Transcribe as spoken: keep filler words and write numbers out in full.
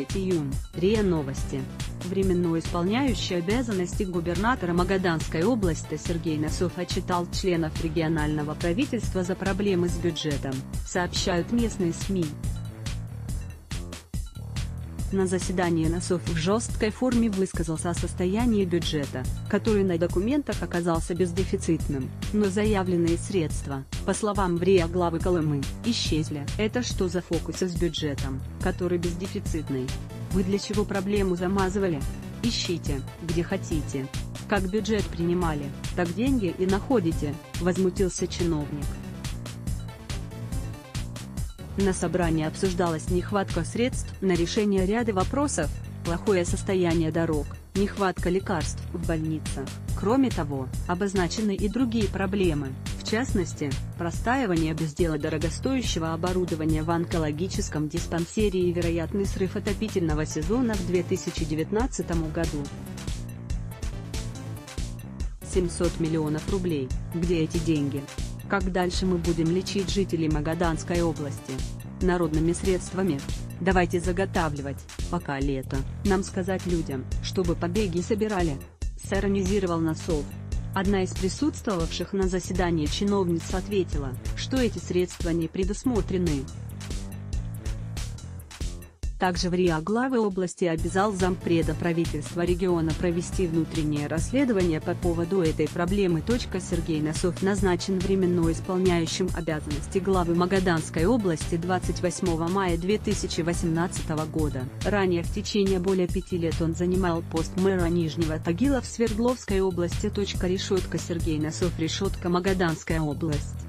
девять июня, РИА Новости. Временно исполняющий обязанности губернатора Магаданской области Сергей Носов отчитал членов регионального правительства за проблемы с бюджетом, сообщают местные СМИ. На заседании Носов в жесткой форме высказался о состоянии бюджета, который на документах оказался бездефицитным, но заявленные средства, по словам РИА главы Колымы, исчезли. Это что за фокусы с бюджетом, который бездефицитный? Вы для чего проблему замазывали? Ищите, где хотите. Как бюджет принимали, так деньги и находите, возмутился чиновник. На собрании обсуждалась нехватка средств на решение ряда вопросов, плохое состояние дорог, нехватка лекарств в больницах. Кроме того, обозначены и другие проблемы, в частности, простаивание без дела дорогостоящего оборудования в онкологическом диспансере и вероятный срыв отопительного сезона в две тысячи девятнадцатом году. семьсот миллионов рублей, где эти деньги? Как дальше мы будем лечить жителей Магаданской области? Народными средствами? Давайте заготавливать, пока лето, нам сказать людям, чтобы побеги собирали, сиронизировал Носов. Одна из присутствовавших на заседании чиновниц ответила, что эти средства не предусмотрены. Также в РИА главы области обязал зампреда правительства региона провести внутреннее расследование по поводу этой проблемы. Сергей Носов назначен временно исполняющим обязанности главы Магаданской области двадцать восьмого мая две тысячи восемнадцатого года. Ранее в течение более пяти лет он занимал пост мэра Нижнего Тагила в Свердловской области. Решетка Сергей Носов, решетка Магаданская область.